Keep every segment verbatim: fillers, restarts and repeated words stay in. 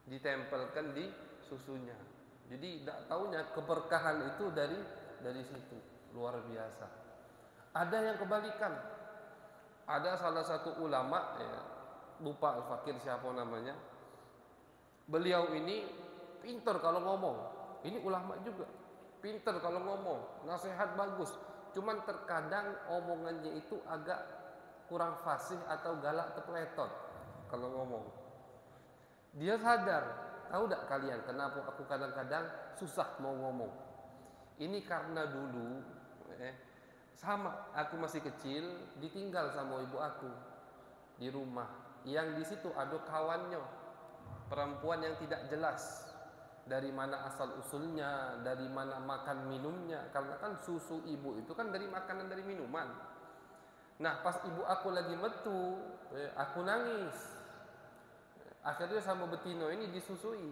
ditempelkan di susunya. Jadi tidak tahunya keberkahan itu dari dari situ, luar biasa. Ada yang kebalikan. Ada salah satu ulama, ya, lupa al-fakir siapa namanya. Beliau ini pintar kalau ngomong. Ini ulama juga. Pintar kalau ngomong, nasihat bagus. Cuman terkadang omongannya itu agak kurang fasih atau galak tepletot kalau ngomong. Dia sadar, tahu tak kalian kenapa aku kadang-kadang susah mau ngomong? Ini karena dulu eh, sama aku masih kecil ditinggal sama ibu aku di rumah. Yang di situ ada kawannya, perempuan yang tidak jelas dari mana asal usulnya, dari mana makan minumnya. Karena kan susu ibu itu kan dari makanan, dari minuman. Nah pas ibu aku lagi metu, eh, aku nangis. Akhirnya sama betino ini disusui.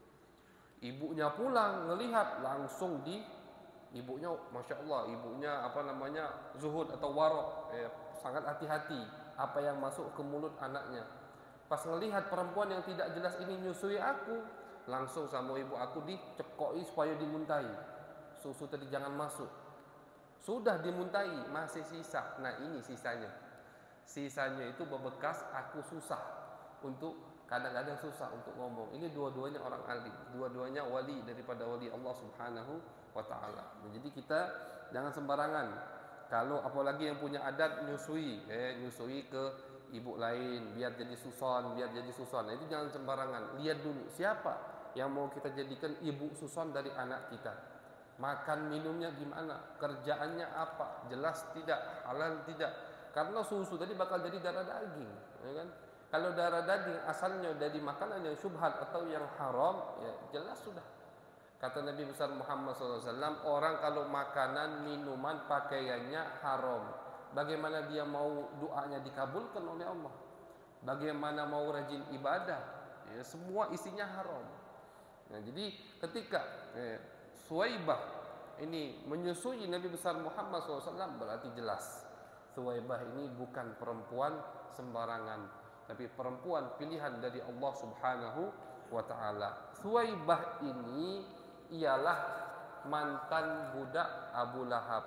Ibunya pulang ngelihat langsung di ibunya, masya Allah, ibunya apa namanya zuhud atau warok, eh, sangat hati-hati apa yang masuk ke mulut anaknya. Pas ngelihat perempuan yang tidak jelas ini nyusui aku, langsung sama ibu aku dicekoi supaya dimuntahi. Susu tadi jangan masuk. Sudah dimuntahi, masih sisa. Nah ini sisanya. Sisanya itu bebekas aku susah untuk, kadang-kadang susah untuk ngomong. Ini dua-duanya orang alim, dua-duanya wali daripada wali Allah Subhanahu wa taala. Jadi kita jangan sembarangan. Kalau apalagi yang punya adat nyusui, eh nyusui ke ibu lain biar jadi suson, biar jadi suson. Nah, itu jangan sembarangan. Lihat dulu siapa yang mau kita jadikan ibu suson dari anak kita. Makan minumnya gimana? Kerjaannya apa? Jelas tidak? Halal tidak? Karena susu tadi bakal jadi darah daging, ya kan? Kalau darah daging asalnya dari makanan yang syubhat atau yang haram, ya jelas sudah. Kata Nabi besar Muhammad shallallahu alaihi wasallam, orang kalau makanan, minuman, pakaiannya haram, bagaimana dia mau doanya dikabulkan oleh Allah? Bagaimana mau rajin ibadah? Ya, semua isinya haram. Nah, jadi ketika eh, Suwaibah ini menyusui Nabi besar Muhammad shallallahu alaihi wasallam, berarti jelas Suwaibah ini bukan perempuan sembarangan, tapi perempuan pilihan dari Allah Subhanahu wa taala. Suwaibah ini ialah mantan budak Abu Lahab.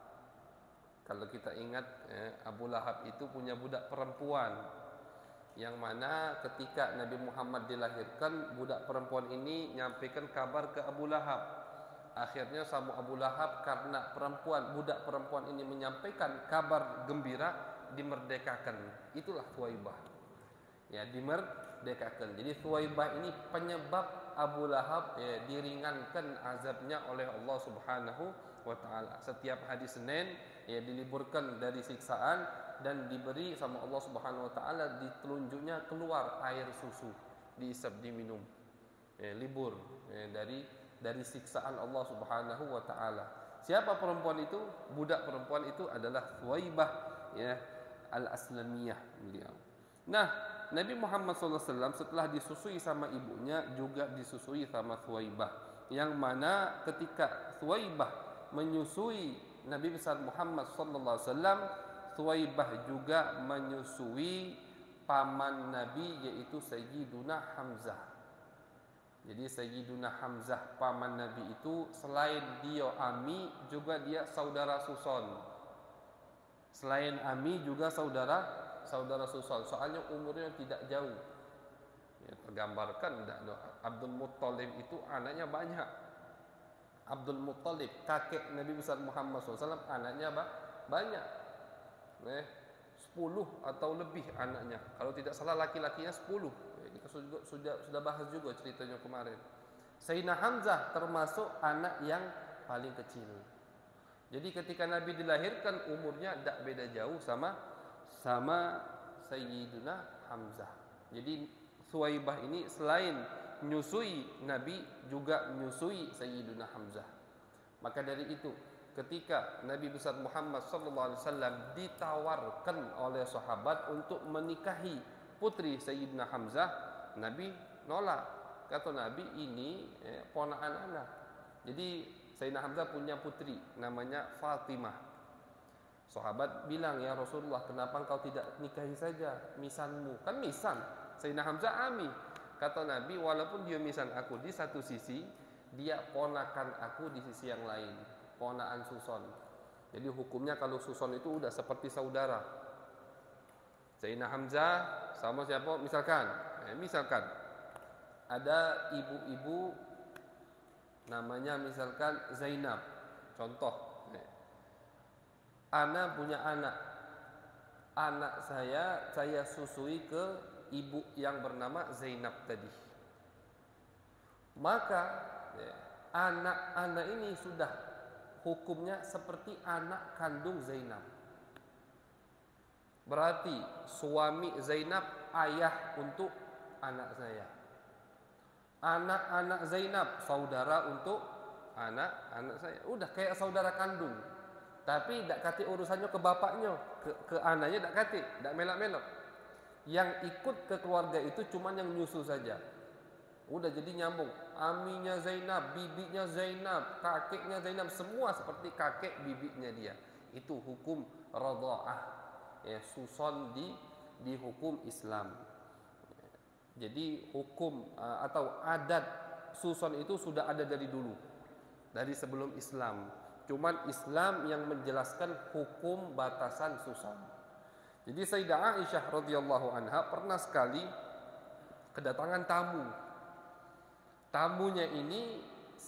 Kalau kita ingat, eh, Abu Lahab itu punya budak perempuan, yang mana ketika Nabi Muhammad dilahirkan, budak perempuan ini nyampaikan kabar ke Abu Lahab. Akhirnya sama Abu Lahab, karena perempuan, budak perempuan ini menyampaikan kabar gembira, dimerdekakan. Itulah Suwaibah. Ya, dimerdekakan. Jadi Suwaibah ini penyebab Abu Lahab ya, diringankan azabnya oleh Allah Subhanahu wa taala. Setiap hari Senin ya diliburkan dari siksaan dan diberi sama Allah Subhanahu wa taala, di telunjuknya keluar air susu, diisap, diminum. Ya, libur ya, dari dari siksaan Allah Subhanahu wa taala. Siapa perempuan itu? Budak perempuan itu adalah Suwaibah ya al-Aslamiyah beliau. Nah, Nabi Muhammad shallallahu alaihi wasallam setelah disusui sama ibunya juga disusui sama Suwaibah, yang mana ketika Suwaibah menyusui Nabi besar Muhammad shallallahu alaihi wasallam, Suwaibah juga menyusui paman Nabi, yaitu Sayyiduna Hamzah. Jadi Sayyiduna Hamzah paman Nabi itu selain dia ami, juga dia saudara suson. Selain ami juga saudara saudara suson. Soalnya umurnya tidak jauh. Ya, tergambarkan Abdul Muttalib itu anaknya banyak. Abdul Muttalib kakek Nabi besar Muhammad shallallahu alaihi wasallam anaknya banyak. Nah, sepuluh atau lebih anaknya. Kalau tidak salah laki-lakinya sepuluh. Kita sudah, sudah sudah bahas juga ceritanya kemarin. Sayyidina Hamzah termasuk anak yang paling kecil. Jadi ketika Nabi dilahirkan umurnya tidak beda jauh sama sama Sayyidina Hamzah. Jadi Suwaibah ini selain menyusui Nabi juga menyusui Sayyidina Hamzah. Maka dari itu ketika Nabi besar Muhammad sallallahu alaihi wasallam ditawarkan oleh sahabat untuk menikahi putri Sayyidina Hamzah, Nabi nolak. Kata Nabi, ini eh, ponakan anak. Jadi Sayyidina Hamzah punya putri namanya Fatimah. Sahabat bilang, ya Rasulullah, kenapa engkau tidak nikahi saja misanmu? Kan misan Sayyidina Hamzah ami. Kata Nabi, walaupun dia misal aku di satu sisi, dia ponakan aku di sisi yang lain, ponakan Suson. Jadi hukumnya kalau Suson itu udah seperti saudara. Sayyidina Hamzah sama siapa? Misalkan, eh, misalkan ada ibu-ibu namanya misalkan Zainab, contoh. Eh, Ana punya anak, anak saya saya susui ke ibu yang bernama Zainab tadi. Maka ya, anak-anak ini sudah hukumnya seperti anak kandung Zainab. Berarti suami Zainab ayah untuk anak saya. Anak-anak Zainab saudara untuk anak-anak saya. Udah kayak saudara kandung. Tapi tidak kati urusannya ke bapaknya, ke, ke anaknya tidak kati, tidak melak-melak. Yang ikut ke keluarga itu cuma yang nyusu saja. Udah jadi nyambung. Aminya Zainab, bibinya Zainab, kakeknya Zainab, semua seperti kakek bibinya dia. Itu hukum radha'ah. Ya, suson di di hukum Islam. Jadi hukum uh, atau adat suson itu sudah ada dari dulu, dari sebelum Islam. Cuman Islam yang menjelaskan hukum batasan suson. Jadi Sayyidah Aisyah radhiyallahu anha pernah sekali kedatangan tamu. Tamunya ini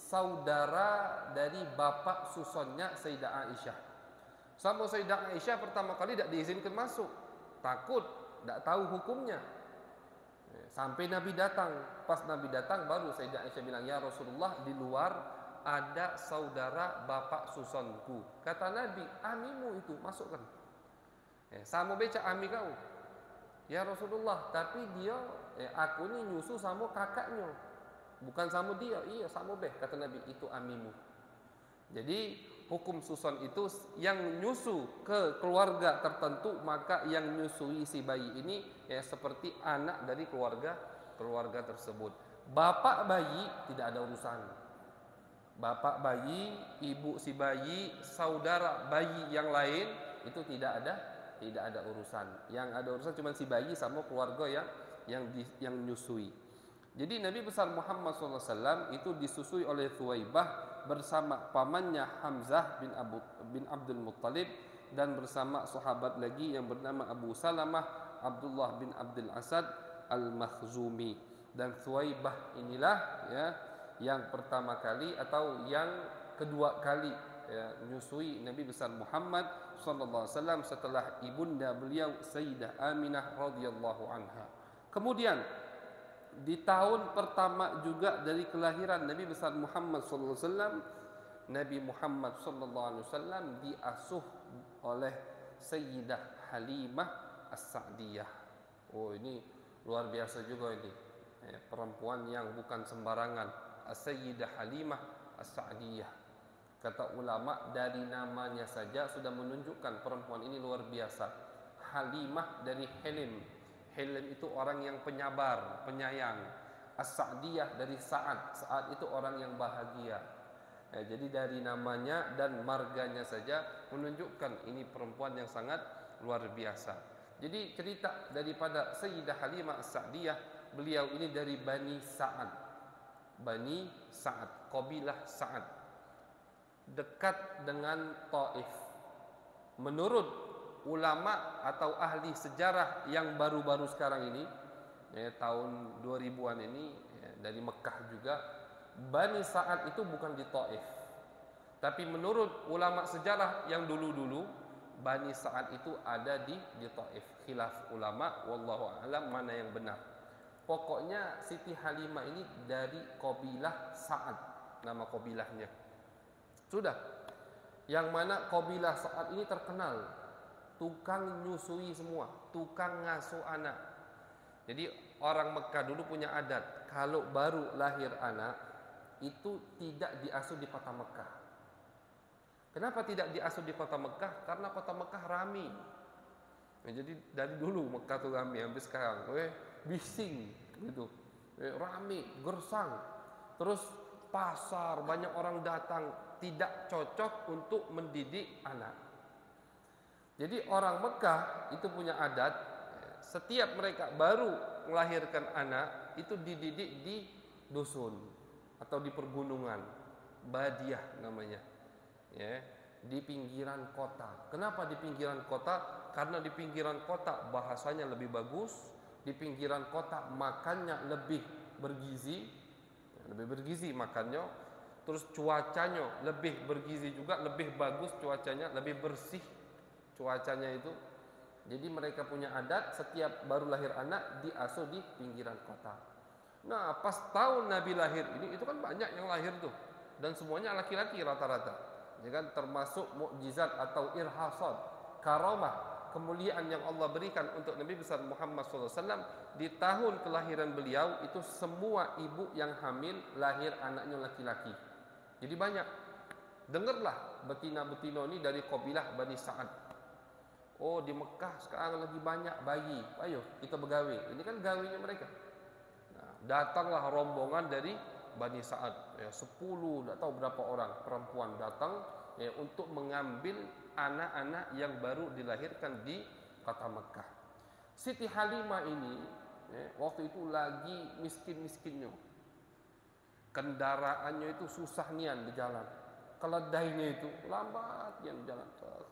saudara dari bapak susonnya Sayyidah Aisyah. Sama Sayyidah Aisyah pertama kali tidak diizinkan masuk, takut, tidak tahu hukumnya. Sampai Nabi datang. Pas Nabi datang baru Sayyidah Aisyah bilang, ya Rasulullah, di luar ada saudara bapak susonku. Kata Nabi, amimu itu masukkan. Eh, sama beca ami kau. Ya Rasulullah, tapi dia eh, aku ini nyusu sama kakaknya, bukan sama dia. Iya sama beh, kata Nabi, itu amimu. Jadi hukum suson itu yang nyusu ke keluarga tertentu, maka yang nyusui si bayi ini ya seperti anak dari keluarga keluarga tersebut. Bapak bayi tidak ada urusan. Bapak bayi, ibu si bayi, saudara bayi yang lain itu tidak ada tidak ada urusan. Yang ada urusan cuma si bayi sama keluarga yang yang di, yang nyusui. Jadi Nabi besar Muhammad shallallahu alaihi wasallam itu disusui oleh Thuwaibah bersama pamannya Hamzah bin Abu bin Abdul Muttalib dan bersama sahabat lagi yang bernama Abu Salamah Abdullah bin Abdul Asad Al-Makhzumi. Dan Thuwaibah inilah ya yang pertama kali atau yang kedua kali ya, menyusui Nabi besar Muhammad sallallahu alaihi wasallam setelah ibunda beliau Sayyidah Aminah radhiyallahu anha. Kemudian di tahun pertama juga dari kelahiran Nabi besar Muhammad sallallahu alaihi wasallam, Nabi Muhammad sallallahu alaihi wasallam diasuh oleh Sayyidah Halimah As-Sa'diyah. Oh, ini luar biasa juga ini. Ya, perempuan yang bukan sembarangan. Sayyidah Halimah As-Sa'diyah. Kata ulama dari namanya saja sudah menunjukkan perempuan ini luar biasa. Halimah dari Halim. Halim itu orang yang penyabar, penyayang. As-Sa'diyah dari Sa'ad. Sa'ad itu orang yang bahagia. Ya, jadi dari namanya dan marganya saja menunjukkan ini perempuan yang sangat luar biasa. Jadi cerita daripada Sayyidah Halimah As-Sa'diyah, beliau ini dari Bani Sa'ad. Bani Sa'ad, kabilah Sa'ad. Dekat dengan Taif. Menurut ulama atau ahli sejarah yang baru-baru sekarang ini ya, tahun dua ribuan ini ya, dari Mekah juga, Bani Sa'ad itu bukan di Taif. Tapi menurut ulama sejarah yang dulu-dulu, Bani Sa'ad itu ada di di Taif. Khilaf ulama, wallahu a'lam mana yang benar. Pokoknya Siti Halimah ini dari kabilah Sa'ad, nama kabilahnya. Sudah. Yang mana kabilah Sa'ad ini terkenal tukang nyusui semua, tukang ngasuh anak. Jadi orang Mekah dulu punya adat, kalau baru lahir anak itu tidak diasuh di kota Mekah. Kenapa tidak diasuh di kota Mekah? Karena kota Mekah rame. Nah, jadi dari dulu Mekah tuh rame, sampai sekarang, eh bising gitu, eh, rame, gersang. Terus pasar banyak orang datang, tidak cocok untuk mendidik anak. Jadi orang Mekah itu punya adat, setiap mereka baru melahirkan anak itu dididik di dusun atau di pergunungan, badiah namanya, ya, di pinggiran kota. Kenapa di pinggiran kota? Karena di pinggiran kota bahasanya lebih bagus, di pinggiran kota makannya lebih bergizi, lebih bergizi makannya, terus cuacanya lebih bergizi juga, lebih bagus cuacanya, lebih bersih cuacanya itu. Jadi mereka punya adat setiap baru lahir anak diasuh di pinggiran kota. Nah, pas tahun Nabi lahir ini itu kan banyak yang lahir tuh, dan semuanya laki-laki rata-rata. Ya kan, termasuk mukjizat atau irhasad, karamah, kemuliaan yang Allah berikan untuk Nabi besar Muhammad shallallahu alaihi wasallam di tahun kelahiran beliau itu semua ibu yang hamil lahir anaknya laki-laki. Jadi banyak. Dengarlah betina-betina ini dari kabilah Bani Sa'ad. Oh, di Mekah sekarang lagi banyak bayi. Ayo kita begawe. Ini kan gawinya mereka. Nah, datanglah rombongan dari Bani Sa'ad. Ya, sepuluh, tidak tahu berapa orang perempuan datang ya, untuk mengambil anak-anak yang baru dilahirkan di kota Mekah. Siti Halimah ini ya, waktu itu lagi miskin-miskinnya. Kendaraannya itu susah nian di jalan. Keledainya itu lambat nian di jalan.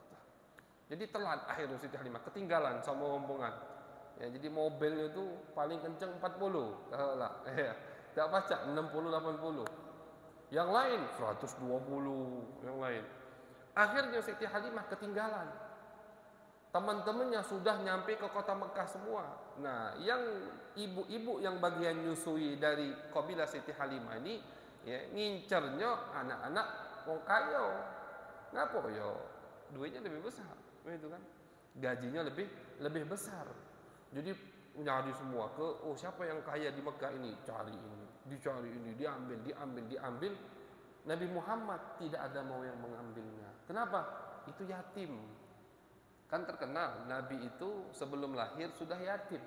Jadi telat akhirnya Siti Halimah, ketinggalan sama rombongan. Ya, jadi mobilnya itu paling kencang empat puluh, lah, ya, tidak baca enam puluh delapan puluh. Yang lain seratus dua puluh, yang lain. Akhirnya Siti Halimah ketinggalan. Teman-temannya sudah nyampe ke kota Mekah semua. Nah, yang ibu-ibu yang bagian nyusui dari kabilah Siti Halimah ini, ya, ngincernya anak-anak wong kaya. Ngapa yo? Duitnya lebih besar. Itu kan gajinya lebih lebih besar. Jadi nyari semua ke, oh siapa yang kaya di Mekah ini, cari ini, dicari ini, diambil, diambil, diambil. Nabi Muhammad tidak ada mau yang mengambilnya. Kenapa? Itu yatim. Kan terkenal Nabi itu sebelum lahir sudah yatim.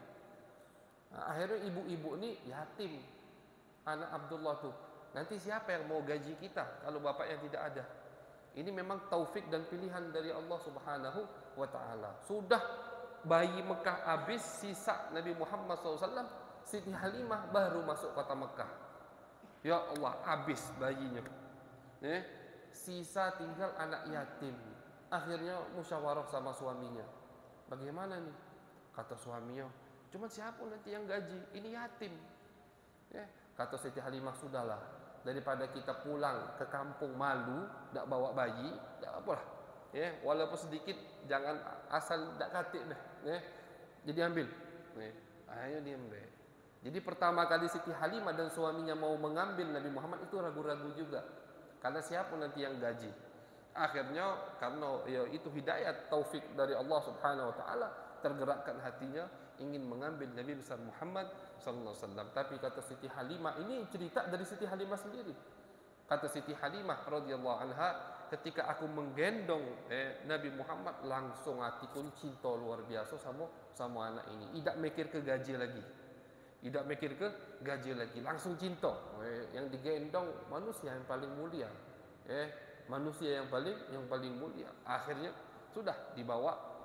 Nah, akhirnya ibu-ibu ini yatim. Anak Abdullah tuh, nanti siapa yang mau gaji kita kalau bapaknya tidak ada? Ini memang taufik dan pilihan dari Allah Subhanahu wa ta'ala. Sudah bayi Mekah habis, sisa Nabi Muhammad shallallahu alaihi wasallam, Siti Halimah baru masuk kota Mekah. Ya Allah, habis bayinya. Eh, sisa tinggal anak yatim. Akhirnya musyawarah sama suaminya. Bagaimana nih? Kata suaminya, cuma siapa nanti yang gaji? Ini yatim. Ya, kata Siti Halimah, sudahlah. Daripada kita pulang ke kampung malu, tidak bawa bayi, tidak apalah. Ya, walaupun sedikit, jangan asal tidak katik deh. Ya, jadi ambil. Ya, akhirnya diambil. Jadi pertama kali Siti Halimah dan suaminya mau mengambil Nabi Muhammad itu ragu-ragu juga. Karena siapa nanti yang gaji? Akhirnya karena ya, itu hidayat taufik dari Allah Subhanahu wa taala, tergerakkan hatinya ingin mengambil Nabi besar Muhammad sallallahu alaihi wasallam. Tapi kata Siti Halimah, ini cerita dari Siti Halimah sendiri. Kata Siti Halimah radhiyallahu anha, ketika aku menggendong eh, Nabi Muhammad, langsung hatiku cinta luar biasa sama sama anak ini. Tidak mikir ke gaji lagi. Tidak mikir ke gaji lagi, langsung cinta. Eh, yang digendong manusia yang paling mulia. Eh, manusia yang paling yang paling mulia. Akhirnya sudah dibawa.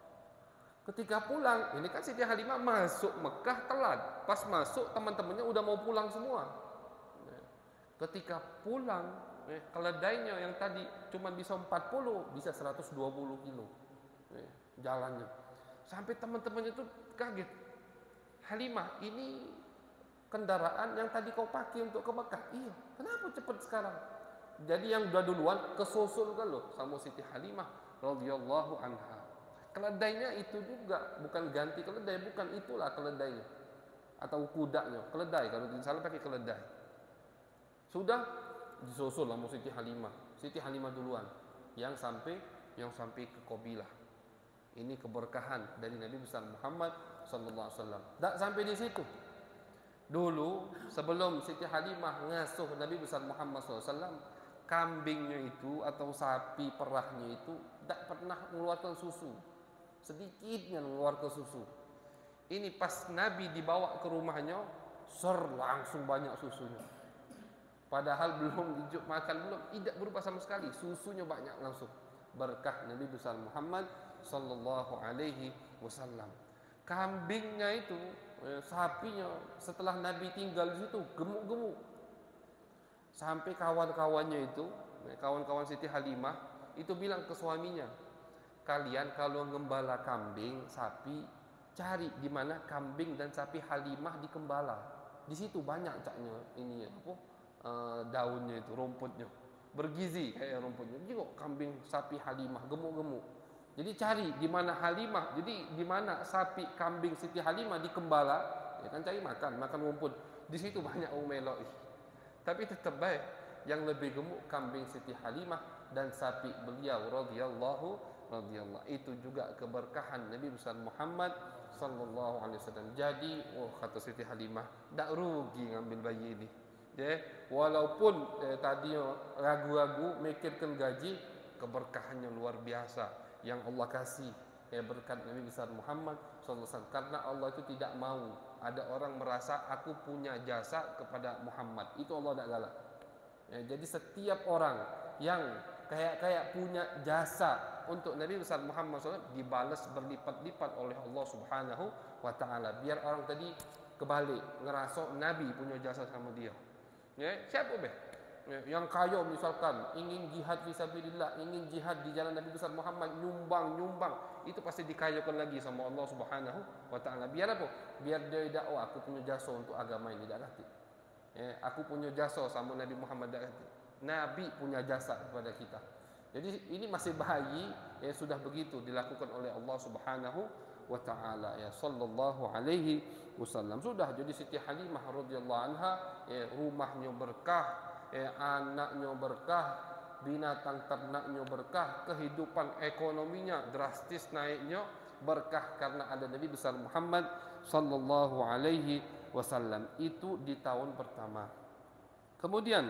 Ketika pulang, ini kan Siti Halimah masuk Mekah telat. Pas masuk teman-temannya udah mau pulang semua. Ketika pulang, eh, keledainya yang tadi cuma bisa empat puluh, bisa seratus dua puluh kilo eh, jalannya. Sampai teman-temannya tuh kaget. Halimah, ini kendaraan yang tadi kau pakai untuk ke Mekah. Iya, kenapa cepat sekarang? Jadi yang udah duluan kesusul kan loh sama Siti Halimah radhiyallahu anha. Keledainya itu juga bukan ganti keledai, bukan, itulah keledainya atau kudanya, keledai kalau tidak salah pakai keledai. Sudah disusul sama Siti Halimah. Siti Halimah duluan yang sampai yang sampai ke kabilah. Ini keberkahan dari Nabi besar Muhammad sallallahu alaihi wasallam. Tak sampai di situ. Dulu sebelum Siti Halimah ngasuh Nabi besar Muhammad sallallahu alaihi wasallam, kambingnya itu atau sapi perahnya itu tak pernah mengeluarkan susu. Sedikitnya mengeluarkan susu. Ini pas Nabi dibawa ke rumahnya, ser langsung banyak susunya. Padahal belum dijuk makan, belum, tidak berupa sama sekali, susunya banyak langsung. Berkah Nabi besar Muhammad sallallahu alaihi wasallam. Kambingnya itu, eh, sapinya setelah Nabi tinggal di situ gemuk-gemuk. Sampai kawan-kawannya itu, eh, kawan-kawan Siti Halimah itu bilang ke suaminya, kalian kalau gembala kambing, sapi, cari di mana kambing dan sapi Halimah dikembala. Di situ banyak caknya ini apa? Eh, daunnya itu, rumputnya. Bergizi kayak rumputnya. Juga kambing sapi Halimah gemuk-gemuk. Jadi cari di mana Halimah, jadi di mana sapi kambing Siti Halimah dikembala, ya kan cari makan, makan rumput. Di situ banyak umeloi. Tapi tetap baik yang lebih gemuk kambing Siti Halimah dan sapi beliau radhiyallahu radhiyallahu. Itu juga keberkahan Nabi besar Muhammad sallallahu alaihi wasallam. Jadi, oh kata Siti Halimah, tak rugi ngambil bayi ini. Ya, walaupun eh, tadi ragu-ragu mikirkan gaji, keberkahannya luar biasa yang Allah kasih ya berkat Nabi besar Muhammad sallallahu alaihi wasallam. Karena Allah itu tidak mau ada orang merasa aku punya jasa kepada Muhammad. Itu Allah tidak galak. Ya, jadi setiap orang yang kayak-kayak punya jasa untuk Nabi besar Muhammad sallallahu alaihi wasallam dibalas berlipat-lipat oleh Allah Subhanahu wa taala. Biar orang tadi kebalik ngerasa Nabi punya jasa sama dia. Ya, siapa beh? Yang kaya misalkan ingin jihad fisabilillah, ingin jihad di jalan Nabi besar Muhammad, nyumbang nyumbang itu pasti dikayakan lagi sama Allah Subhanahu wa taala. Biar apa? Biar dia tidak, oh aku punya jasa untuk agama ini, tidak ngerti. Ya, aku punya jasa sama Nabi Muhammad, tidak ngerti. Nabi punya jasa kepada kita. Jadi ini masih bayi ya, sudah begitu dilakukan oleh Allah Subhanahu wa taala ya sallallahu alaihi wasallam. Sudah jadi Siti Halimah radhiyallahu anha ya, rumahnya berkah, Eh, anaknya berkah, binatang ternaknya berkah, kehidupan ekonominya drastis naiknya berkah karena ada Nabi besar Muhammad sallallahu alaihi wasallam. Itu di tahun pertama. Kemudian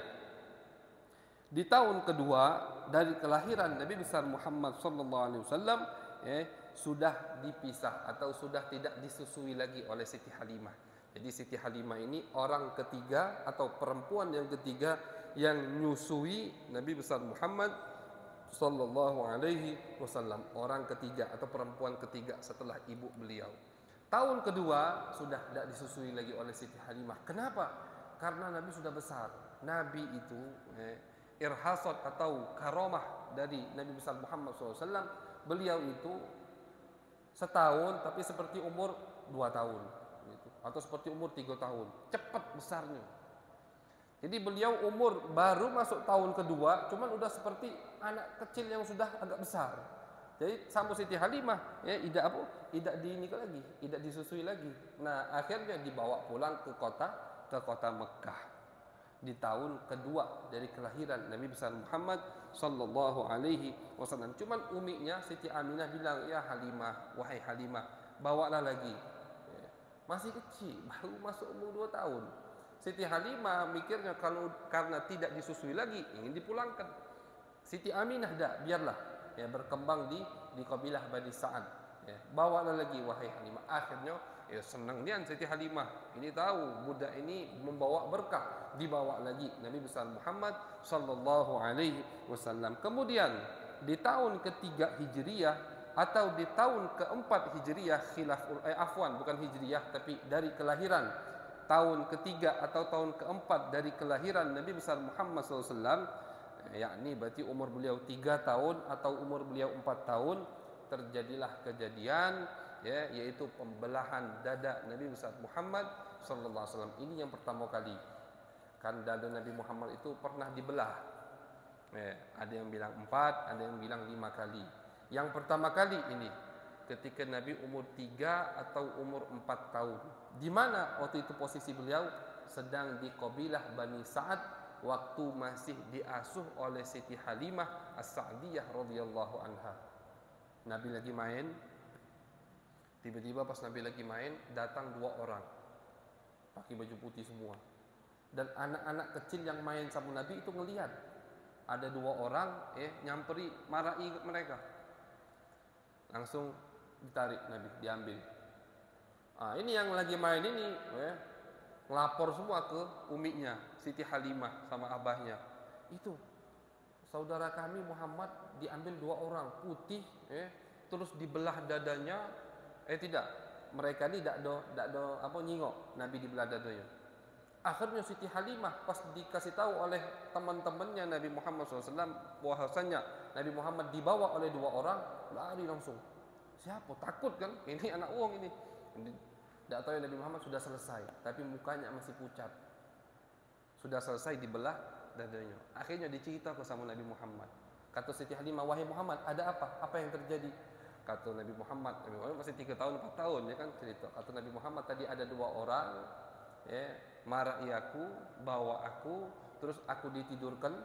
di tahun kedua dari kelahiran Nabi besar Muhammad sallallahu alaihi wasallam eh, sudah dipisah atau sudah tidak disusui lagi oleh Siti Halimah. Jadi Siti Halimah ini orang ketiga atau perempuan yang ketiga yang nyusui Nabi besar Muhammad sallallahu alaihi wasallam. Orang ketiga atau perempuan ketiga setelah ibu beliau. Tahun kedua sudah tidak disusui lagi oleh Siti Halimah. Kenapa? Karena Nabi sudah besar. Nabi itu eh, irhasat atau karomah dari Nabi besar Muhammad sallallahu alaihi wasallam. Beliau itu setahun tapi seperti umur dua tahun. Atau seperti umur tiga tahun, cepat besarnya. Jadi beliau umur baru masuk tahun kedua, cuman udah seperti anak kecil yang sudah agak besar. Jadi sama Siti Halimah, ya tidak apa, tidak dinikah lagi, tidak disusui lagi. Nah akhirnya dibawa pulang ke kota, ke kota Mekah di tahun kedua dari kelahiran Nabi besar Muhammad sallallahu alaihi wasallam. Cuman uminya Siti Aminah bilang, ya Halimah, wahai Halimah, bawalah lagi. Masih kecil, baru masuk umur dua tahun. Siti Halimah mikirnya kalau karena tidak disusui lagi ingin dipulangkan. Siti Aminah dah, biarlah ya berkembang di di kabilah Bani Sa'ad. Ya, bawalah lagi wahai Halimah. Akhirnya ya senang nian Siti Halimah. Ini tahu budak ini membawa berkah, dibawa lagi Nabi besar Muhammad sallallahu alaihi wasallam. Kemudian di tahun ketiga Hijriyah atau di tahun keempat Hijriyah, khilaf eh, afwan bukan Hijriyah tapi dari kelahiran tahun ketiga atau tahun keempat dari kelahiran Nabi besar Muhammad sallallahu alaihi wasallam, yakni berarti umur beliau tiga tahun atau umur beliau empat tahun, terjadilah kejadian ya, yaitu pembelahan dada Nabi besar Muhammad sallallahu alaihi wasallam. Ini yang pertama kali. Kan dada Nabi Muhammad itu pernah dibelah. Ya, ada yang bilang empat, ada yang bilang lima kali. Yang pertama kali ini ketika Nabi umur tiga atau umur empat tahun. Di mana waktu itu posisi beliau? Sedang di kabilah Bani Sa'ad waktu masih diasuh oleh Siti Halimah As-Sa'diyah radhiyallahu anha. Nabi lagi main, tiba-tiba pas Nabi lagi main datang dua orang pakai baju putih semua. Dan anak-anak kecil yang main sama Nabi itu ngelihat ada dua orang eh nyamperi marahi mereka. Langsung ditarik Nabi, diambil. Ah, ini yang lagi main ini eh, ngelapor semua ke uminya Siti Halimah sama abahnya. Itu saudara kami Muhammad diambil dua orang putih eh, terus dibelah dadanya, eh tidak, mereka ni dak do dak do apa nyingok Nabi dibelah dadanya. Akhirnya Siti Halimah pas dikasih tahu oleh teman-temannya Nabi Muhammad shallallahu alaihi wasallam bahwasanya Nabi Muhammad dibawa oleh dua orang, lari langsung. Siapa? Takut kan? Ini anak uang ini. Tidak tahu Nabi Muhammad sudah selesai, tapi mukanya masih pucat. Sudah selesai dibelah dadanya. Akhirnya diceritakan sama Nabi Muhammad. Kata Siti Halimah, wahai Muhammad, ada apa? Apa yang terjadi? Kata Nabi Muhammad, Nabi Muhammad masih tiga tahun, empat tahun ya kan cerita. Kata Nabi Muhammad, tadi ada dua orang, ya, marahi aku, bawa aku, terus aku ditidurkan.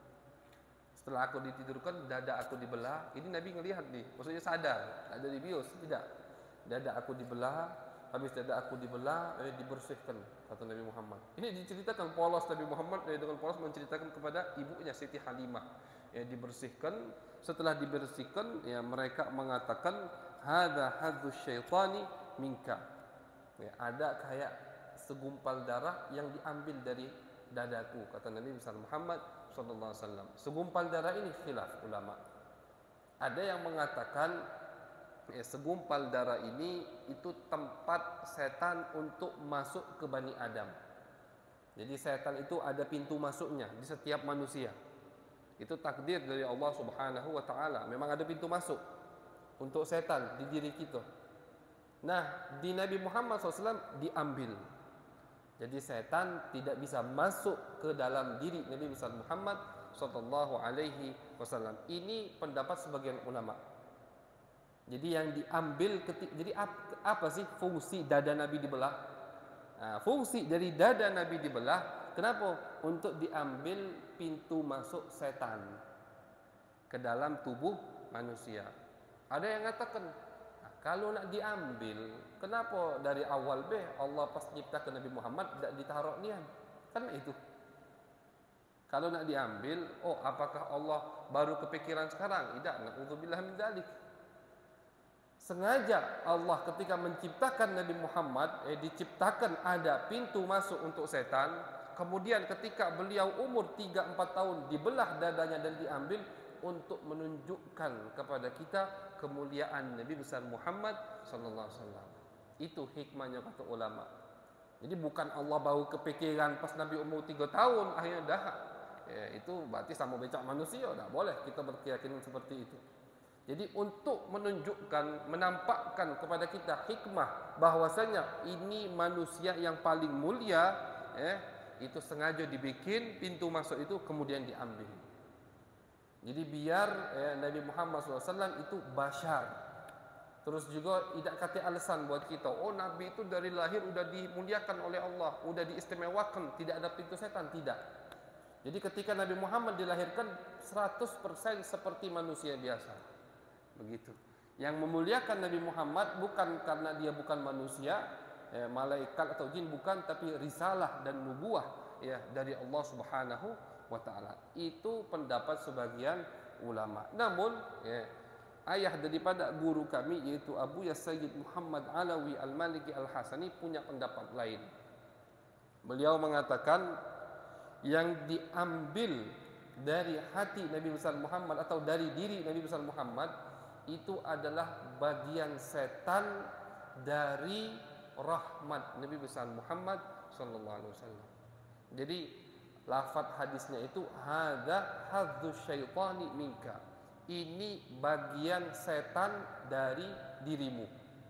Setelah aku ditidurkan, dada aku dibelah. Ini Nabi ngelihat nih, maksudnya sadar, ada di bius, tidak. Dada aku dibelah, habis dada aku dibelah, eh, dibersihkan, kata Nabi Muhammad. Ini diceritakan polos Nabi Muhammad eh, dengan polos menceritakan kepada ibunya Siti Halimah. Ya, dibersihkan. Setelah dibersihkan, ya mereka mengatakan, hadza hadzus syaitani minka. Ya, ada kayak segumpal darah yang diambil dari dadaku, kata Nabi besar Muhammad sallallahu alaihi wasallam. Segumpal darah ini khilaf ulama. Ada yang mengatakan ya, segumpal darah ini itu tempat setan untuk masuk ke Bani Adam. Jadi setan itu ada pintu masuknya di setiap manusia. Itu takdir dari Allah Subhanahu wa taala. Memang ada pintu masuk untuk setan di diri kita. Nah, di Nabi Muhammad shallallahu alaihi wasallam diambil. Jadi setan tidak bisa masuk ke dalam diri Nabi besar Muhammad sallallahu alaihi wasallam. Ini pendapat sebagian ulama. Jadi yang diambil ketik, jadi apa, apa sih fungsi dada Nabi dibelah? Nah, fungsi dari dada Nabi dibelah, kenapa? Untuk diambil pintu masuk setan ke dalam tubuh manusia. Ada yang mengatakan, nah, kalau nak diambil, kenapa dari awal be Allah pas ciptakan Nabi Muhammad tidak ditaruh nian? Kan itu. Kalau nak diambil, oh apakah Allah baru kepikiran sekarang? Tidak, na'udzubillah min dzalik. Sengaja Allah ketika menciptakan Nabi Muhammad, eh, diciptakan ada pintu masuk untuk setan. Kemudian ketika beliau umur tiga empat tahun dibelah dadanya dan diambil untuk menunjukkan kepada kita kemuliaan Nabi besar Muhammad sallallahu alaihi wasallam. Itu hikmahnya kata ulama. Jadi bukan Allah baru kepikiran pas Nabi umur tiga tahun akhirnya dah. Ya, itu berarti sama becak manusia, dah boleh kita berkeyakinan seperti itu. Jadi untuk menunjukkan, menampakkan kepada kita hikmah bahwasanya ini manusia yang paling mulia, eh, itu sengaja dibikin pintu masuk itu kemudian diambil. Jadi biar eh, Nabi Muhammad shallallahu alaihi wasallam itu bashar. Terus juga tidak kata alasan buat kita, oh Nabi itu dari lahir sudah dimuliakan oleh Allah, sudah diistimewakan, tidak ada pintu setan, tidak. Jadi ketika Nabi Muhammad dilahirkan seratus persen seperti manusia biasa. Begitu. Yang memuliakan Nabi Muhammad bukan karena dia bukan manusia, eh, malaikat atau jin bukan, tapi risalah dan nubuah ya dari Allah Subhanahu wa taala. Itu pendapat sebagian ulama. Namun ya, ayah daripada guru kami yaitu Abu Sayyid Muhammad Alawi Al-Maliki Al-Hasani punya pendapat lain. Beliau mengatakan yang diambil dari hati Nabi besar Muhammad atau dari diri Nabi besar Muhammad itu adalah bagian setan dari rahmat Nabi besar Muhammad sallallahu alaihi wasallam. Jadi lafaz hadisnya itu hadza hadzus syaitani minka. Ini bagian setan dari dirimu.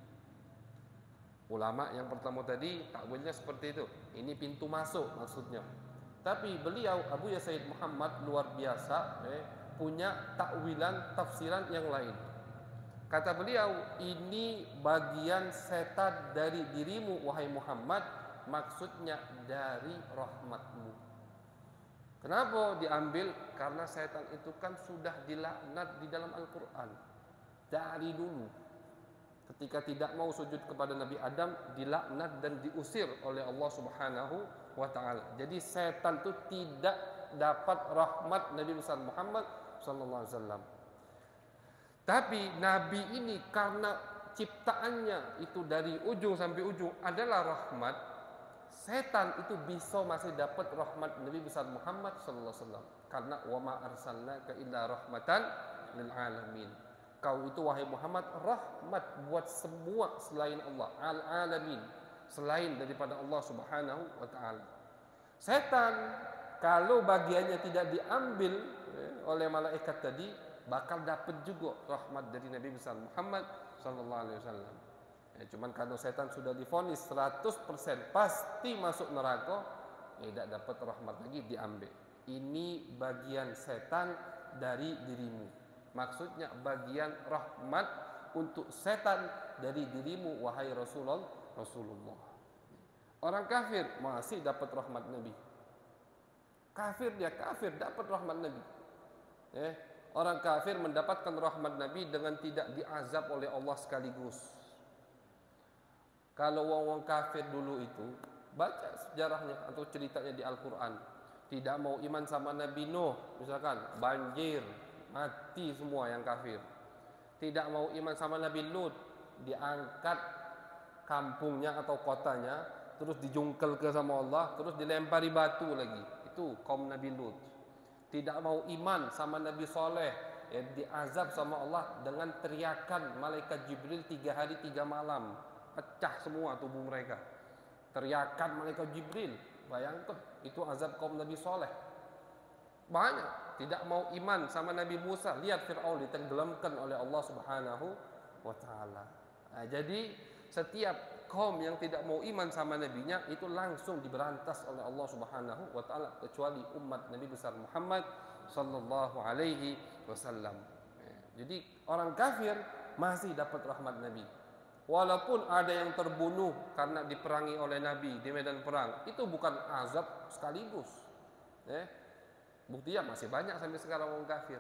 Ulama yang pertama tadi takwilnya seperti itu. Ini pintu masuk maksudnya. Tapi beliau Abu Sayyid Muhammad luar biasa eh, punya takwilan tafsiran yang lain. Kata beliau, ini bagian setan dari dirimu wahai Muhammad, maksudnya dari rahmatmu. Kenapa diambil? Karena setan itu kan sudah dilaknat di dalam Al-Quran dari dulu. Ketika tidak mau sujud kepada Nabi Adam, dilaknat dan diusir oleh Allah Subhanahu wa taala. Jadi setan itu tidak dapat rahmat Nabi besar Muhammad sallallahu alaihi wasallam. Tapi Nabi ini karena ciptaannya itu dari ujung sampai ujung adalah rahmat, setan itu bisa masih dapat rahmat Nabi besar Muhammad sallallahu alaihi wasallam. Karena wa ma arsalnaka illa rahmatan lil alamin. Kau itu wahai Muhammad rahmat buat semua selain Allah, al-alamin, selain daripada Allah Subhanahu wa taala. Setan kalau bagiannya tidak diambil eh, oleh malaikat tadi, bakal dapat juga rahmat dari Nabi besar Muhammad sallallahu alaihi wasallam. Ya, cuman kalau setan sudah divonis seratus persen pasti masuk neraka, ya tidak dapat rahmat lagi diambil. Ini bagian setan dari dirimu. Maksudnya bagian rahmat untuk setan dari dirimu wahai Rasulullah. Rasulullah. Orang kafir masih dapat rahmat Nabi. Kafir dia kafir dapat rahmat Nabi. Eh, orang kafir mendapatkan rahmat Nabi dengan tidak diazab oleh Allah sekaligus. Kalau orang kafir dulu itu, baca sejarahnya atau ceritanya di Al-Quran, tidak mau iman sama Nabi Nuh, misalkan banjir, mati semua yang kafir. Tidak mau iman sama Nabi Lut, diangkat kampungnya atau kotanya, terus dijungkel ke sama Allah, terus dilempari batu lagi. Itu kaum Nabi Lut. Tidak mau iman sama Nabi Soleh, ya, diazab sama Allah dengan teriakan malaikat Jibril tiga hari tiga malam. Pecah semua tubuh mereka. Teriakan malaikat Jibril. Bayangkan, itu azab kaum Nabi Soleh. Banyak tidak mau iman sama Nabi Musa. Lihat Fir'aun ditenggelamkan oleh Allah Subhanahu wa taala. Nah, jadi setiap kaum yang tidak mau iman sama nabinya itu langsung diberantas oleh Allah Subhanahu wa taala, kecuali umat Nabi besar Muhammad sallallahu alaihi wasallam. Jadi orang kafir masih dapat rahmat Nabi. Walaupun ada yang terbunuh karena diperangi oleh Nabi di medan perang, itu bukan azab sekaligus. Eh, buktinya masih banyak sampai sekarang orang kafir.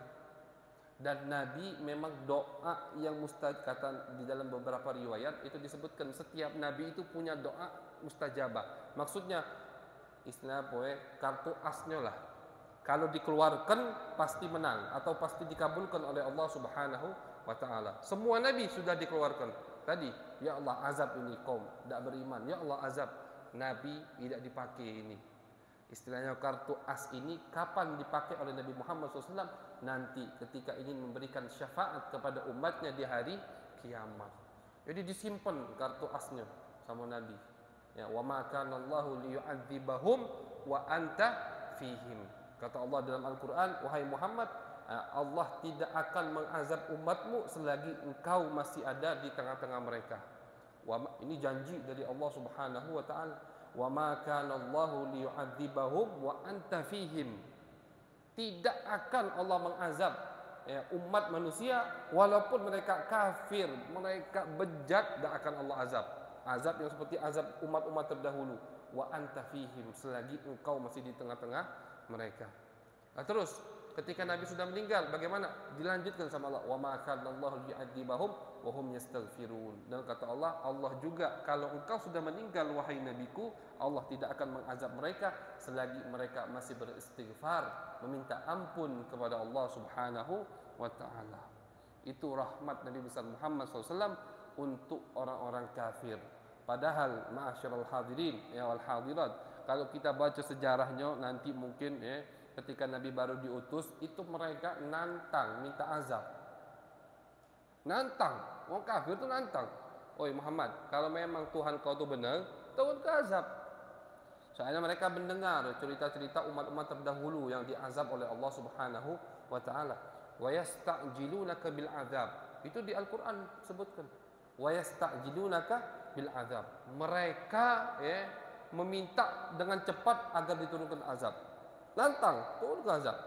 Dan Nabi memang doa yang mustajab, kata di dalam beberapa riwayat itu disebutkan setiap Nabi itu punya doa mustajabah. Maksudnya istilah apa ya, kartu asnya lah. Kalau dikeluarkan pasti menang atau pasti dikabulkan oleh Allah Subhanahu wa taala. Semua Nabi sudah dikeluarkan. Tadi, ya Allah azab ini kaum tidak beriman. Ya Allah azab, Nabi tidak dipakai ini. Istilahnya kartu as ini kapan dipakai oleh Nabi Muhammad shallallahu alaihi wasallam? Nanti ketika ingin memberikan syafaat kepada umatnya di hari kiamat. Jadi disimpan kartu asnya sama Nabi. Ya, wa ma kana Allahu liyu'adzibahum wa anta fihim. Kata Allah dalam Al-Qur'an, wahai Muhammad, Allah tidak akan mengazab umatmu selagi engkau masih ada di tengah-tengah mereka. Ini janji dari Allah Subhanahu wa taala. Wa ma kana Allahu liyu'adzibahum wa anta fihim. Tidak akan Allah mengazab ya, umat manusia walaupun mereka kafir, mereka bejat, tidak akan Allah azab. Azab yang seperti azab umat-umat terdahulu. Wa anta fihim, selagi engkau masih di tengah-tengah mereka. Nah, terus ketika Nabi sudah meninggal, bagaimana? Dilanjutkan sama Allah, wa ma kana Allahu liyu'adzibahum wa hum yastaghfirun. Dan kata Allah, Allah juga kalau engkau sudah meninggal wahai nabiku, Allah tidak akan mengazab mereka selagi mereka masih beristighfar, meminta ampun kepada Allah Subhanahu wa taala. Itu rahmat Nabi besar Muhammad shallallahu alaihi wasallam untuk orang-orang kafir. Padahal ma'asyiral hadirin ya wal hadirat, kalau kita baca sejarahnya nanti mungkin ya, ketika Nabi baru diutus itu mereka nantang minta azab. Nantang, orang kafir itu nantang. Oi Muhammad, kalau memang Tuhan kau itu benar, turun ke azab. Soalnya mereka mendengar cerita-cerita umat-umat terdahulu yang diazab oleh Allah Subhanahu wa taala. Wa yasta'jilunaka bil azab. Itu di Al-Qur'an sebutkan. Wa yasta'jilunaka bil azab. Mereka ya meminta dengan cepat agar diturunkan azab. Lantang, turun ke azab.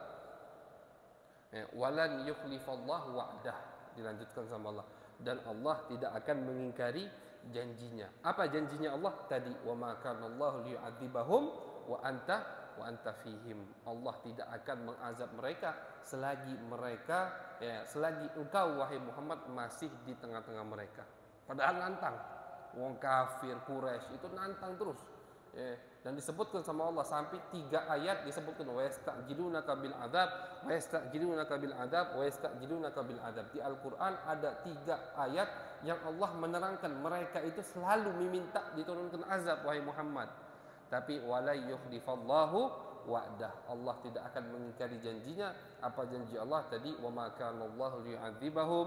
Ya, walan yukhlifallahu wa'dah, dilanjutkan sama Allah. Dan Allah tidak akan mengingkari janjinya. Apa janjinya Allah tadi? Wa ma kana Allahu liyu'adzibahum wa anta wa anta fihim. Allah tidak akan mengazab mereka selagi mereka ya, selagi engkau wahai Muhammad masih di tengah-tengah mereka. Padahal nantang. Wong kafir Quraisy itu nantang terus. Ya, dan disebutkan sama Allah sampai tiga ayat disebutkan wa yasta'jilunaka bil adzab wa yasta'jilunaka bil adzab wa yasta'jilunaka bil adzab. Di Al-Qur'an ada tiga ayat yang Allah menerangkan mereka itu selalu meminta diturunkan azab wahai Muhammad. Tapi wala yukhlifallahu wa'dah. Allah tidak akan mengingkari janjinya. Apa janji Allah tadi? Wa ma kana Allahu liyu'adzibahum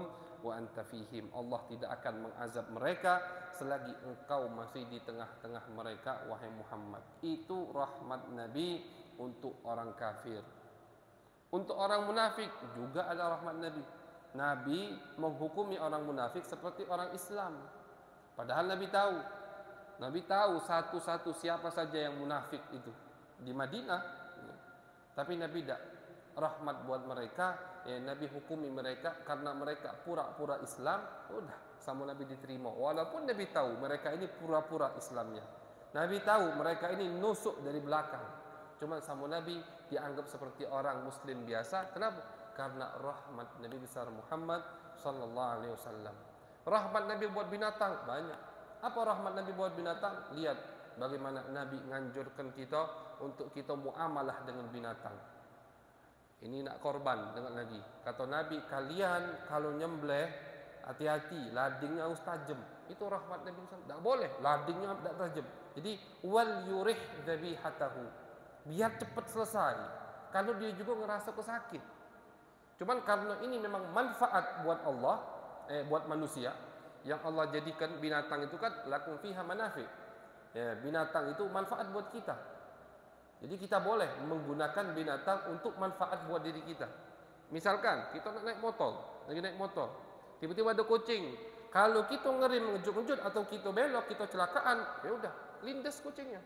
wa anta fihim. Allah tidak akan mengazab mereka selagi engkau masih di tengah-tengah mereka, wahai Muhammad. Itu rahmat Nabi untuk orang kafir. Untuk orang munafik juga ada rahmat Nabi. Nabi menghukumi orang munafik seperti orang Islam. Padahal Nabi tahu. Nabi tahu satu-satu siapa saja yang munafik itu di Madinah. Tapi Nabi tidak rahmat buat mereka, ya, Nabi hukumi mereka karena mereka pura-pura Islam, udah sama Nabi diterima. Walaupun Nabi tahu mereka ini pura-pura Islamnya. Nabi tahu mereka ini nusuk dari belakang. Cuma sama Nabi dianggap seperti orang muslim biasa. Kenapa? Karena rahmat Nabi besar Muhammad sallallahu alaihi wasallam. Rahmat Nabi buat binatang banyak. Apa rahmat Nabi buat binatang? Lihat bagaimana Nabi nganjurkan kita untuk kita muamalah dengan binatang. Ini nak korban dengan Nabi. Kata Nabi, kalian kalau nyembelih hati-hati, ladingnya harus tajam. Itu rahmat Nabi sallallahu alaihi wasallam. Tak boleh ladingnya tak tajam. Jadi wal yurih dzabihatahu. Biar cepat selesai. Kalau dia juga ngerasa kesakit. Cuman karena ini memang manfaat buat Allah, eh buat manusia, yang Allah jadikan binatang itu kan lakum fiha manafi. Ya, binatang itu manfaat buat kita. Jadi kita boleh menggunakan binatang untuk manfaat buat diri kita. Misalkan kita nak naik motor, lagi naik motor, tiba-tiba ada kucing. Kalau kita ngerim ngejut-ngejut atau kita belok, kita celakaan, ya udah, lindas kucingnya.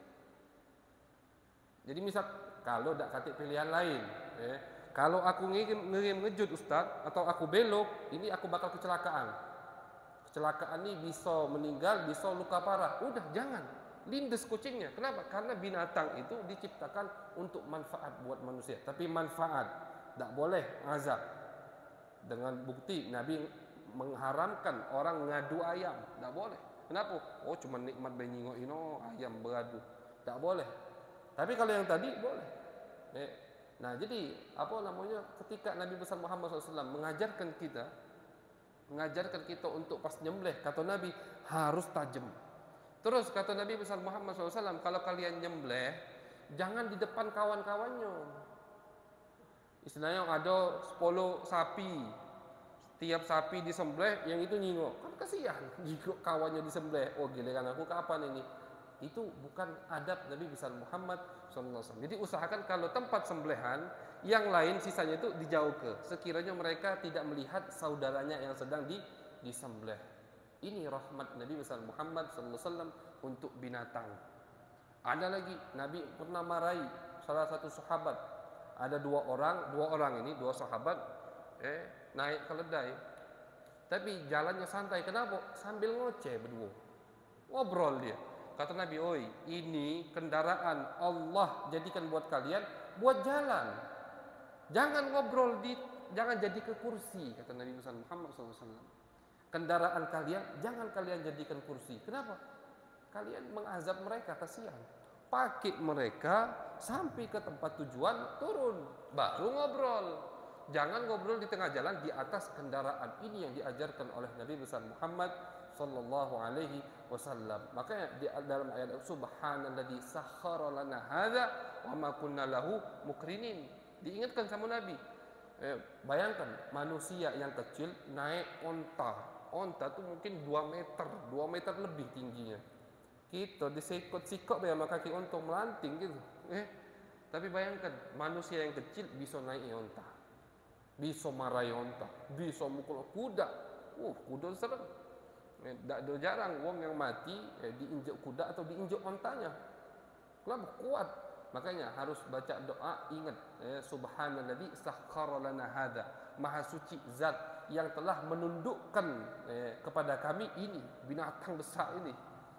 Jadi misal kalau tak kata pilihan lain, eh, kalau aku ngerim, ngerim ngejut Ustaz atau aku belok, ini aku bakal kecelakaan. Kecelakaan ini bisa meninggal, bisa luka parah. Udah jangan. Lindas kucingnya. Kenapa? Karena binatang itu diciptakan untuk manfaat buat manusia. Tapi manfaat, tak boleh azab. Dengan bukti Nabi mengharamkan orang ngadu ayam. Tak boleh. Kenapa? Oh cuma nikmat benyingok ino ayam beradu. Tak boleh. Tapi kalau yang tadi boleh. Nah jadi apa namanya? Ketika Nabi besar Muhammad shallallahu alaihi wasallam mengajarkan kita, mengajarkan kita untuk pas nyembelih, kata Nabi harus tajam. Terus kata Nabi besar Muhammad shallallahu alaihi wasallam, kalau kalian nyembelih, jangan di depan kawan-kawannya. Istilahnya ada sepuluh sapi, setiap sapi disembelih, yang itu nyingok. Kan kasihan, jika kawannya disembelih. Oh giliran aku kapan ini? Itu bukan adab Nabi besar Muhammad shallallahu alaihi wasallam. Jadi usahakan kalau tempat sembelihan, yang lain sisanya itu dijauh ke. Sekiranya mereka tidak melihat saudaranya yang sedang di, disembelih. Ini rahmat Nabi besar Muhammad shallallahu alaihi wasallam untuk binatang. Ada lagi Nabi pernah marahi salah satu sahabat. Ada dua orang, dua orang ini, dua sahabat eh naik keledai. Tapi jalannya santai. Kenapa? Sambil ngoceh berdua. Ngobrol dia. Kata Nabi, oi, ini kendaraan Allah jadikan buat kalian buat jalan. Jangan ngobrol di, jangan jadi ke kursi, kata Nabi Muhammad shallallahu alaihi wasallam. Kendaraan kalian jangan kalian jadikan kursi. Kenapa? Kalian mengazab mereka, kasihan. Pakai mereka sampai ke tempat tujuan, turun, baru ngobrol. Jangan ngobrol di tengah jalan di atas kendaraan. Ini yang diajarkan oleh Nabi besar Muhammad sallallahu alaihi wasallam. Makanya di dalam ayat subhanalladzi sakhkhara lana hadza wa ma kunna lahu muqrinin. Diingatkan sama Nabi. Eh, bayangkan manusia yang kecil naik onta. Onta itu mungkin dua meter, dua meter lebih tingginya. Kita disikut-sikut sama kaki onta melanting gitu. Eh, tapi bayangkan manusia yang kecil bisa naik onta. Bisa marahi onta, bisa mukul kuda. Uh, kuda serem. Tak ada jarang wong yang mati eh, diinjak kuda atau diinjak ontanya. Kenapa? Kuat. Makanya harus baca doa, ingat eh, subhanalladzi sakhkhara lana hadza. Maha suci zat yang telah menundukkan eh, kepada kami ini binatang besar ini.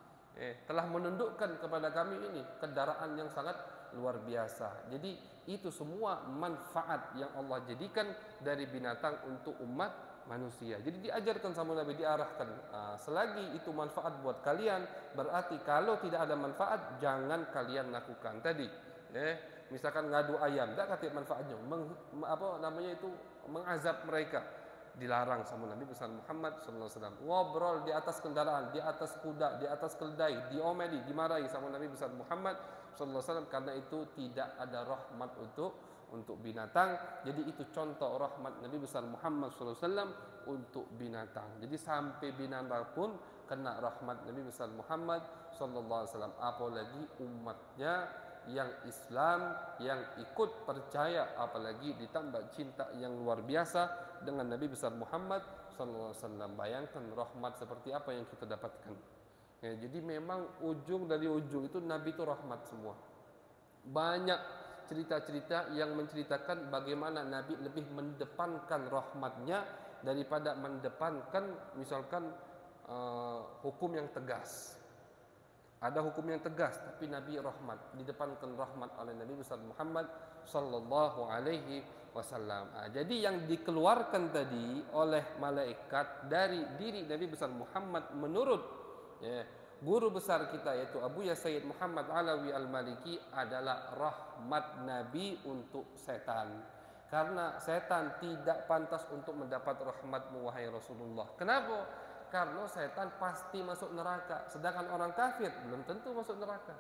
Eh, telah menundukkan kepada kami ini kendaraan yang sangat luar biasa. Jadi itu semua manfaat yang Allah jadikan dari binatang untuk umat manusia. Jadi diajarkan sama Nabi, diarahkan. Nah, selagi itu manfaat buat kalian, berarti kalau tidak ada manfaat, jangan kalian lakukan. Tadi, eh, misalkan ngadu ayam, tak kata manfaatnya, meng, apa namanya itu, mengazab mereka, dilarang sama Nabi besar Muhammad shallallahu alaihi wasallam. Ngobrol di atas kendaraan, di atas kuda, di atas keledai, diomeli, dimarahi sama Nabi besar Muhammad sallallahu alaihi wasallam, karena itu tidak ada rahmat untuk untuk binatang. Jadi itu contoh rahmat Nabi besar Muhammad sallallahu alaihi wasallam untuk binatang. Jadi sampai binatang pun kena rahmat Nabi besar Muhammad sallallahu alaihi wasallam, apalagi umatnya yang Islam, yang ikut percaya, apalagi ditambah cinta yang luar biasa dengan Nabi besar Muhammad sallallahu alaihi wasallam. Bayangkan rahmat seperti apa yang kita dapatkan. Ya, jadi memang ujung dari ujung itu Nabi itu rahmat semua. Banyak cerita-cerita yang menceritakan bagaimana Nabi lebih mendepankan rahmatnya daripada mendepankan misalkan uh, hukum yang tegas. Ada hukum yang tegas, tapi Nabi rahmat, didepankan rahmat oleh Nabi besar Muhammad sallallahu alaihi wasallam. Nah, jadi yang dikeluarkan tadi oleh malaikat dari diri Nabi besar Muhammad menurut ya, guru besar kita yaitu Abuya Sayyid Muhammad Alawi Al-Maliki adalah rahmat Nabi untuk setan. Karena setan tidak pantas untuk mendapat rahmatmu wahai Rasulullah. Kenapa? Karena setan pasti masuk neraka, sedangkan orang kafir belum tentu masuk neraka.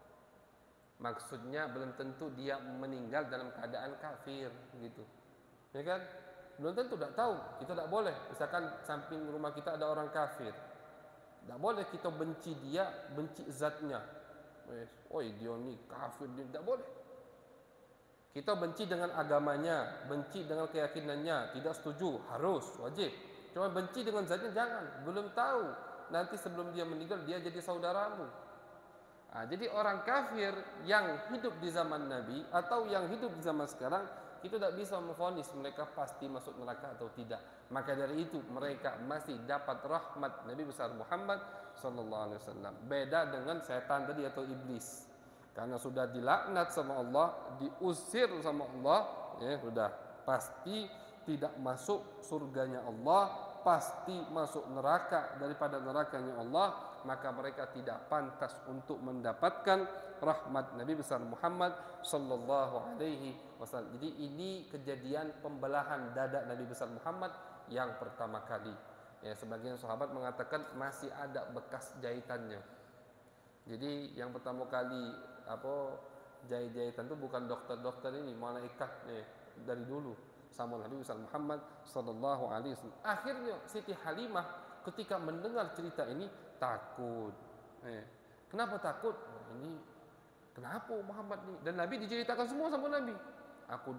Maksudnya belum tentu dia meninggal dalam keadaan kafir, gitu. Ya kan? Belum tentu, tidak tahu. Kita tidak boleh. Misalkan samping rumah kita ada orang kafir, tidak boleh kita benci dia, benci zatnya. Oh, dia ni kafir, dia tidak boleh. Kita benci dengan agamanya, benci dengan keyakinannya, tidak setuju, harus, wajib. Cuma benci dengan zatnya jangan. Belum tahu nanti sebelum dia meninggal dia jadi saudaramu. Nah, jadi orang kafir yang hidup di zaman Nabi atau yang hidup di zaman sekarang, kita tidak bisa memvonis mereka pasti masuk neraka atau tidak. Maka dari itu mereka masih dapat rahmat Nabi besar Muhammad sallallahu alaihi wasallam. Beda dengan setan tadi atau iblis. Karena sudah dilaknat sama Allah, diusir sama Allah, ya sudah pasti tidak masuk surganya Allah, pasti masuk neraka daripada nerakanya Allah, maka mereka tidak pantas untuk mendapatkan rahmat Nabi besar Muhammad sallallahu alaihi wasallam. Jadi ini kejadian pembelahan dada Nabi besar Muhammad yang pertama kali. Ya, sebagian sahabat mengatakan masih ada bekas jahitannya. Jadi yang pertama kali apa jahit-jahitan itu bukan dokter-dokter ini, malaikat nih dari dulu sama Nabi besar Muhammad sallallahu alaihi wasallam. Akhirnya Siti Halimah ketika mendengar cerita ini takut. Eh, kenapa takut? Oh, ini kenapa Muhammad ini? Dan Nabi diceritakan semua sama Nabi. Aku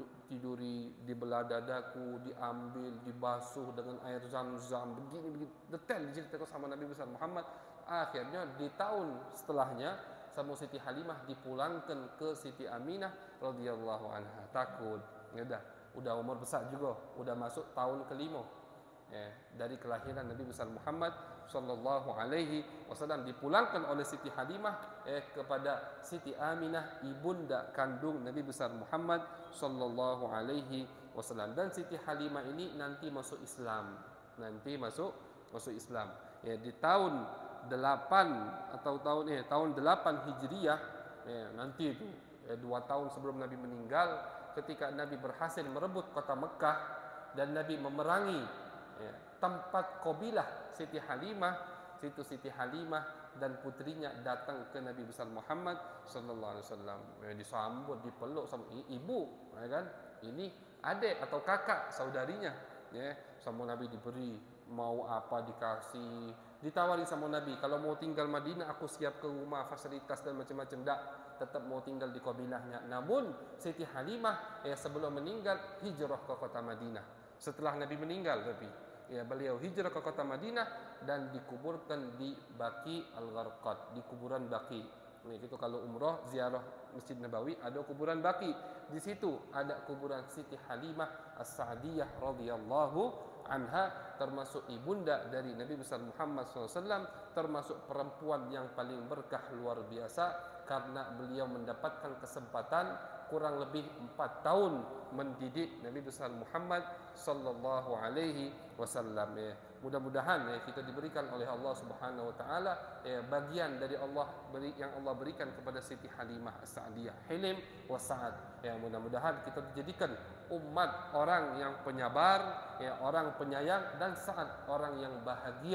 tiduri, dibelah dadaku, diambil, dibasuh dengan air zam-zam, begini begini detail diceritakan sama Nabi besar Muhammad. Akhirnya di tahun setelahnya sama Siti Halimah dipulangkan ke Siti Aminah radhiyallahu anha. Takut. Ya udah udah umur besar juga, udah masuk tahun kelima ya, dari kelahiran Nabi besar Muhammad sallallahu alaihi wasallam, dipulangkan oleh Siti Halimah eh, kepada Siti Aminah, ibunda kandung Nabi besar Muhammad sallallahu alaihi wasallam. Dan Siti Halimah ini nanti masuk Islam, nanti masuk masuk Islam ya, di tahun delapan atau tahun eh tahun delapan Hijriah ya, nanti itu eh, dua tahun sebelum Nabi meninggal, ketika Nabi berhasil merebut kota Mekah dan Nabi memerangi ya, tempat qabilah Siti Halimah, situ Siti Halimah dan putrinya datang ke Nabi besar Muhammad sallallahu alaihi wasallam, ya, disambut, dipeluk sama ibu, ya kan? Ini adik atau kakak saudarinya, ya, sama Nabi diberi mau apa dikasih, ditawari sama Nabi, kalau mau tinggal Madinah aku siap ke rumah, fasilitas dan macam-macam. Tak, tetap mau tinggal di kabilahnya. Namun Siti Halimah ya, sebelum meninggal hijrah ke kota Madinah. Setelah Nabi meninggal tapi ya, beliau hijrah ke kota Madinah dan dikuburkan di Baqi Al-Gharqad, di kuburan Baqi. Ini itu kalau umrah ziarah Masjid Nabawi ada kuburan Baqi. Di situ ada kuburan Siti Halimah As-Sa'diyah radhiyallahu anha, termasuk ibunda dari Nabi besar Muhammad sallallahu alaihi wasallam, termasuk perempuan yang paling berkah luar biasa karena beliau mendapatkan kesempatan kurang lebih empat tahun mendidik Nabi besar Muhammad sallallahu alaihi wasallam. Ya, mudah-mudahan ya, kita diberikan oleh Allah Subhanahu wa taala ya, bagian dari Allah beri, yang Allah berikan kepada Siti Halimah As-Sa'diyah, Hilim wa Sa'ad. Ya, mudah-mudahan kita dijadikan umat orang yang penyabar, ya, orang penyayang, dan saat orang yang bahagia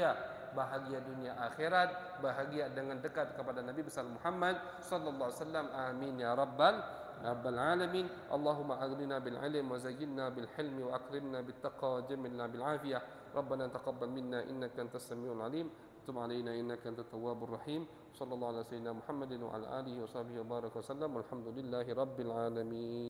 bahagia dunia akhirat, bahagia dengan dekat kepada Nabi besar Muhammad sallallahu alaihi wasallam. Amin ya rabbal rabbal alamin. Allahumma aghnina bil ilm wa zayyinna bil hilmi wa akrimna bit taqwa wa jammilna bil afiyah. Rabbana taqabbal minna innaka antas samiul alim. Tub alaina innaka antat tawwabur rahim. Sallallahu alaihi wasallam Muhammadin wa ala alihi wa sahbihi wa baraka wa sallam. Walhamdulillahi rabbil alamin.